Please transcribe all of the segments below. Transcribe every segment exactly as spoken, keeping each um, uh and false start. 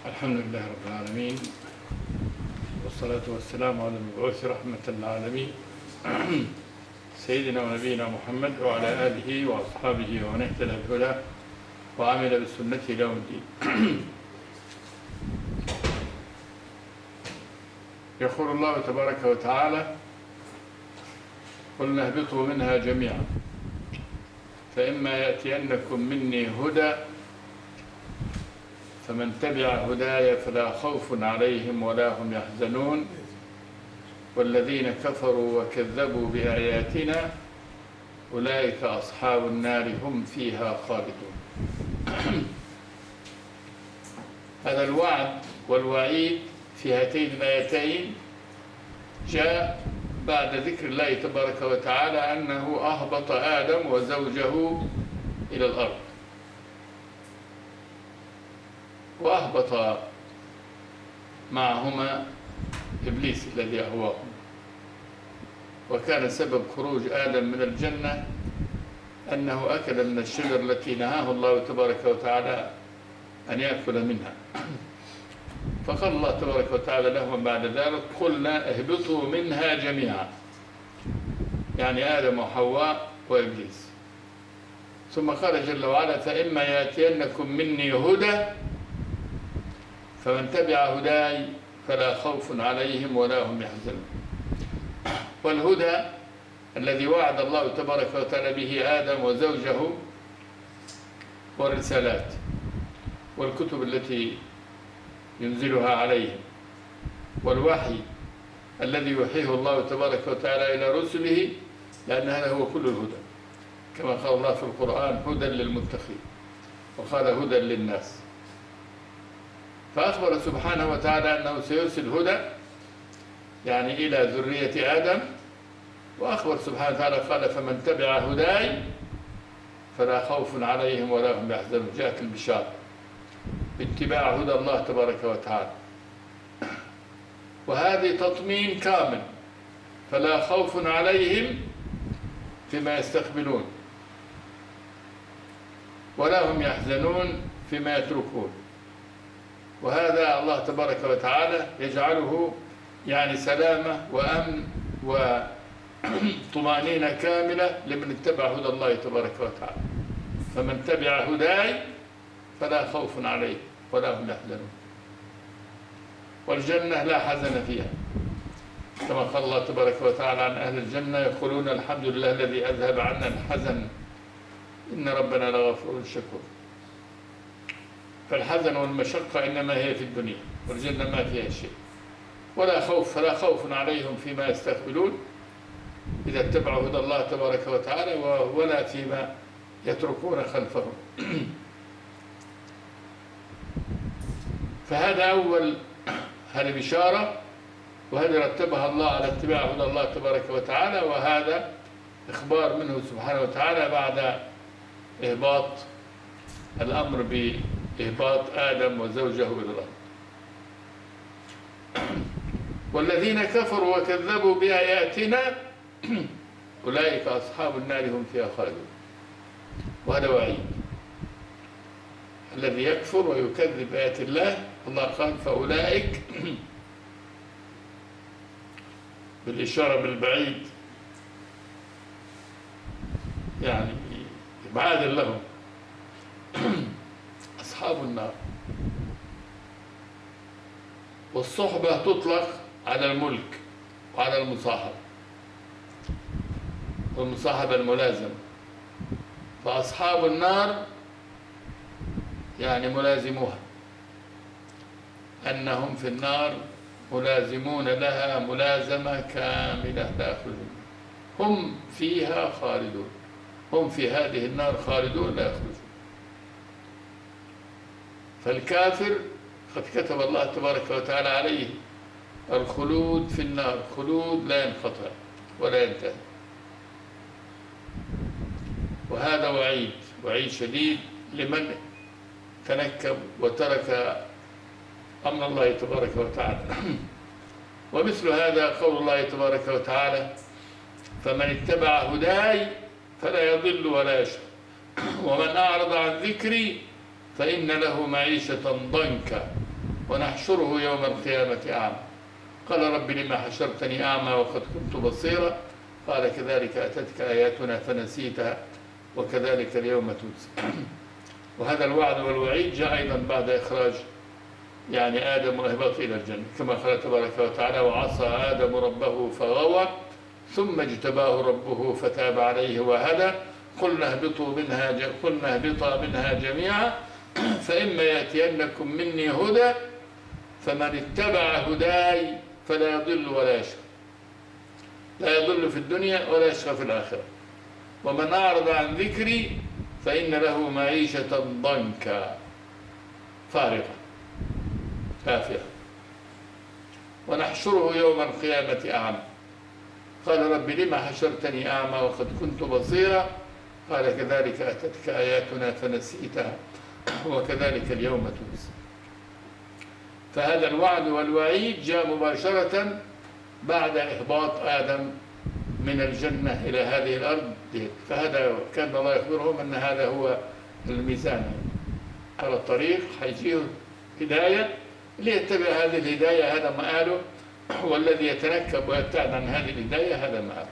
الحمد لله رب العالمين، والصلاة والسلام على المبعوث رحمة للعالمين سيدنا ونبينا محمد وعلى آله وأصحابه ومن اهتدى بهداه وعمل بسنته إلى يوم الدين. يقول الله تبارك وتعالى: قلنا اهبطوا منها جميعا فإما يأتينكم مني هدى فمن تبع هداي فلا خوف عليهم ولا هم يحزنون والذين كفروا وكذبوا بآياتنا أولئك أصحاب النار هم فيها خالدون. هذا الوعد والوعيد في هاتين الآيتين جاء بعد ذكر الله تبارك وتعالى أنه أهبط آدم وزوجه إلى الأرض، وأهبط معهما إبليس الذي أهواهم، وكان سبب خروج آدم من الجنة أنه أكل من الشجر التي نهاه الله تبارك وتعالى أن يأكل منها. فقال الله تبارك وتعالى لهم بعد ذلك: قلنا اهبطوا منها جميعا، يعني آدم وحواء وإبليس. ثم قال جل وعلا: فإما يأتينكم مني هدى فمن تبع هداي فلا خوف عليهم ولا هم يحزنون. والهدى الذي وعد الله تبارك وتعالى به آدم وزوجه والرسالات والكتب التي ينزلها عليهم والوحي الذي يوحيه الله تبارك وتعالى إلى رسله، لأن هذا هو كل الهدى، كما قال الله في القرآن: هدى للمتقين، وقال هدى للناس. فأخبر سبحانه وتعالى أنه سيرسل هدى يعني إلى ذرية آدم، وأخبر سبحانه وتعالى قال: فمن تبع هداي فلا خوف عليهم ولا هم يحزنون. جاءت البشارة باتباع هدى الله تبارك وتعالى، وهذه تطمين كامل، فلا خوف عليهم فيما يستقبلون ولا هم يحزنون فيما يتركون. وهذا الله تبارك وتعالى يجعله يعني سلامة وأمن وطمأنينة كاملة لمن اتبع هدى الله تبارك وتعالى. فمن تبع هداي فلا خوف عليه ولا هم يحزنون. والجنة لا حزن فيها، كما قال الله تبارك وتعالى عن أهل الجنة: يقولون الحمد لله الذي أذهب عنا الحزن إن ربنا لغفور شكور. فالحزن والمشقة إنما هي في الدنيا، والجنة ما فيها شيء. ولا خوف فلا خوف عليهم فيما يستقبلون إذا اتبعوا هدى الله تبارك وتعالى، ولا فيما يتركون خلفهم. فهذا أول هذه بشارة، وهذه رتبها الله على اتباع هدى الله تبارك وتعالى، وهذا إخبار منه سبحانه وتعالى بعد إهباط الأمر بإهباط آدم وزوجه إلى الأرض. والذين كفروا وكذبوا بآياتنا أولئك أصحاب النار هم فيها خالدون. وهذا وعيد الذي يكفر ويكذب بآيات الله. الله قال: فأولئك بالإشارة بالبعيد، يعني إبعاد لهم، أصحاب النار. والصحبة تطلق على الملك وعلى المصاحبة، والمصاحبة الملازمة. فأصحاب النار يعني ملازموها، أنهم في النار ملازمون لها ملازمة كاملة لا يخرجون، هم فيها خالدون، هم في هذه النار خالدون لا يخرجون. فالكافر قد كتب الله تبارك وتعالى عليه الخلود في النار، خلود لا ينقطع ولا ينتهي. وهذا وعيد، وعيد شديد لمن تنكب وترك أمر الله تبارك وتعالى. ومثل هذا قول الله تبارك وتعالى: فمن اتبع هداي فلا يضل ولا يشقى ومن أعرض عن ذكري فإن له معيشة ضنكا ونحشره يوم القيامة أعمى قال رب لما حشرتني أعمى وقد كنت بصيرا قال كذلك أتتك آياتنا فنسيتها وكذلك اليوم تنسى. وهذا الوعد والوعيد جاء أيضا بعد إخراج يعني آدم وإهباط إلى الجنة كما قال تبارك وتعالى وعصى آدم ربه فغوى ثم اجتباه ربه فتاب عليه وهدى قلنا اهبطوا منها قلنا اهبطا منها جميعا فإما يأتينكم مني هدى فمن اتبع هداي فلا يضل ولا يشقى لا يضل في الدنيا ولا يشقى في الآخرة ومن أعرض عن ذكري فإن له معيشة ضنكا فارغة كافرة ونحشره يوم القيامة أعمى قال رب لما حشرتني أعمى وقد كنت بصيرا قال كذلك أتتك آياتنا فنسيتها وكذلك اليوم تنسى. فهذا الوعد والوعيد جاء مباشرة بعد إهباط آدم من الجنة إلى هذه الأرض فهذا كان الله يخبرهم أن هذا هو الميزان على الطريق حيجيه هداية ليتبع هذه الهداية هذا مآله والذي يتنكب ويبتعد عن هذه الهداية هذا مآله.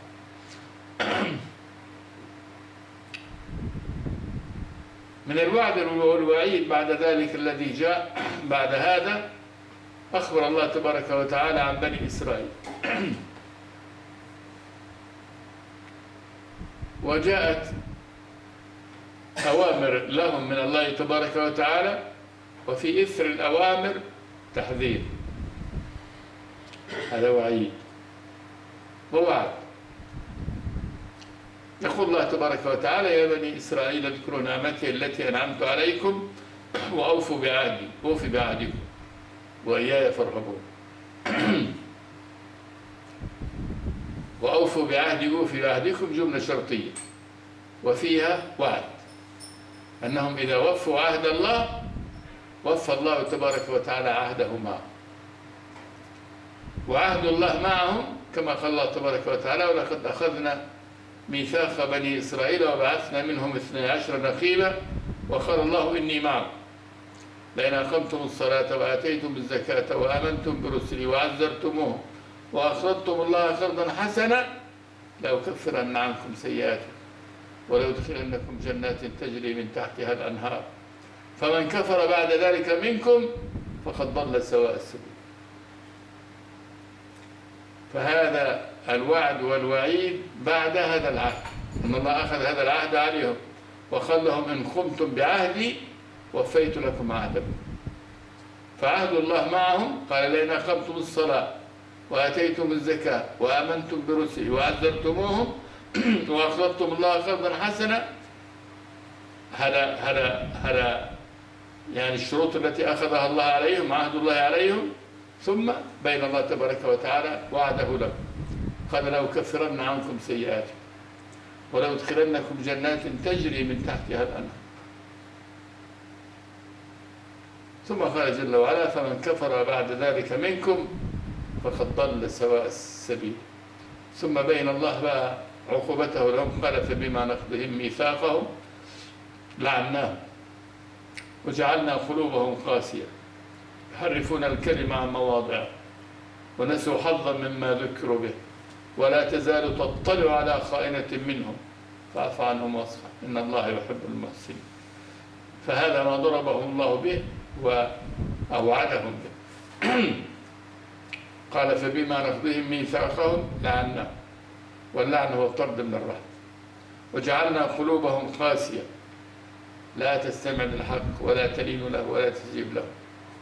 من الوعد والوعيد بعد ذلك الذي جاء بعد هذا أخبر الله تبارك وتعالى عن بني إسرائيل وجاءت أوامر لهم من الله تبارك وتعالى وفي إثر الأوامر تحذير هذا وعيد ووعد. يقول الله تبارك وتعالى يا بني إسرائيل اذكروا نعمتي التي أنعمت عليكم وأوفوا بعهدي أوفي بعهدكم وإياي فارهبون وأوفوا بعهدي أوفي بعهدكم جملة شرطية وفيها وعد أنهم إذا وفوا عهد الله وفى الله تبارك وتعالى عهده معهم وعهد الله معهم كما قال الله تبارك وتعالى ولقد أخذنا ميثاق بني إسرائيل وبعثنا منهم اثني عشر نقيبا وقال الله إني معكم لئن أقمتم الصلاة وآتيتم الزكاة وآمنتم برسلي وعزرتموهم وأقرضتم الله قرضا حسنا لأكفرن عنكم سيئاتكم ولأدخلنكم جنات تجري من تحتها الأنهار فمن كفر بعد ذلك منكم فقد ضل سواء السبيل. فهذا الوعد والوعيد بعد هذا العهد أن الله أخذ هذا العهد عليهم وقال لهم إن قمتم بعهدي وفيت لكم عهدكم. فعهد الله معهم قال لئن أقمتم الصلاة وآتيتم الزكاة وآمنتم برسلي وعزرتموهم وأقرضتم الله قرضا حسنا هذا هذا هذا يعني الشروط التي أخذها الله عليهم عهد الله عليهم ثم بين الله تبارك وتعالى وعده لهم قال لأكفرن عنكم سيئاتكم ولأدخلنكم جنات تجري من تحتها الأنهار ثم قال جل وعلا فمن كفر بعد ذلك منكم فقد ضل سواء السبيل. ثم بين الله بقى عقوبته لهم قال فبما نقضهم ميثاقهم لعناهم وجعلنا قلوبهم قاسية يحرفون الكلم عن مواضعه ونسوا حظا مما ذكروا به ولا تزال تطلع على خائنة منهم فاعف عنهم واصفح إن الله يحب المحسنين. فهذا ما ضربهم الله به وأوعدهم به. قال فبما نقضهم ميثاقهم لعناهم واللعن هو الطرد من الرحمة وجعلنا قلوبهم قاسية لا تستمع للحق ولا تلين له ولا تستجيب له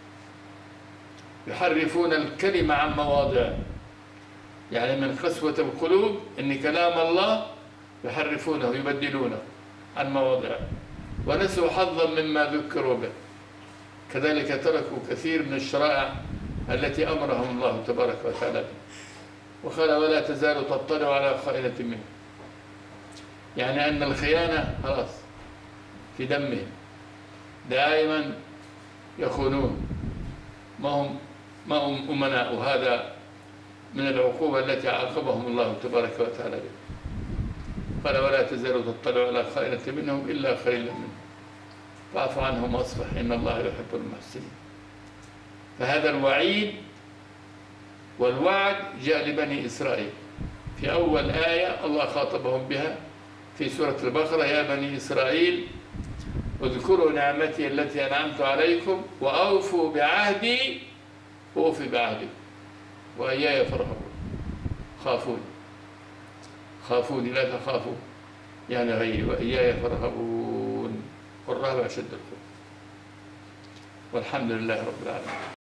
يحرفون الكلمة عن مواضعه يعني من قسوة القلوب إن كلام الله يحرفونه يبدلونه عن مواضعه ونسوا حظا مما ذكروا به كذلك تركوا كثير من الشرائع التي أمرهم الله تبارك وتعالى به وقال ولا تزال تطلع على خائنة منه يعني أن الخيانة خلاص في دمهم دائما يخونون ما هم ما هم أمناء وهذا من العقوبة التي عاقبهم الله تبارك وتعالى به قال ولا تزال تطلع على خائنة منهم إلا قليلا منهم فاعف عنهم واصفح إن الله يحب المحسنين. فهذا الوعيد والوعد جاء لبني إسرائيل في أول آية الله خاطبهم بها في سورة البقرة: يا بني إسرائيل اذكروا نعمتي التي أنعمت عليكم وأوفوا بعهدي وأوفي بعهدكم وإياي فارهبون. خافوني خافوني لا تخافوا يعني غيري، وإياي فارهبون، والرهبة أشد الخوف. والحمد لله رب العالمين.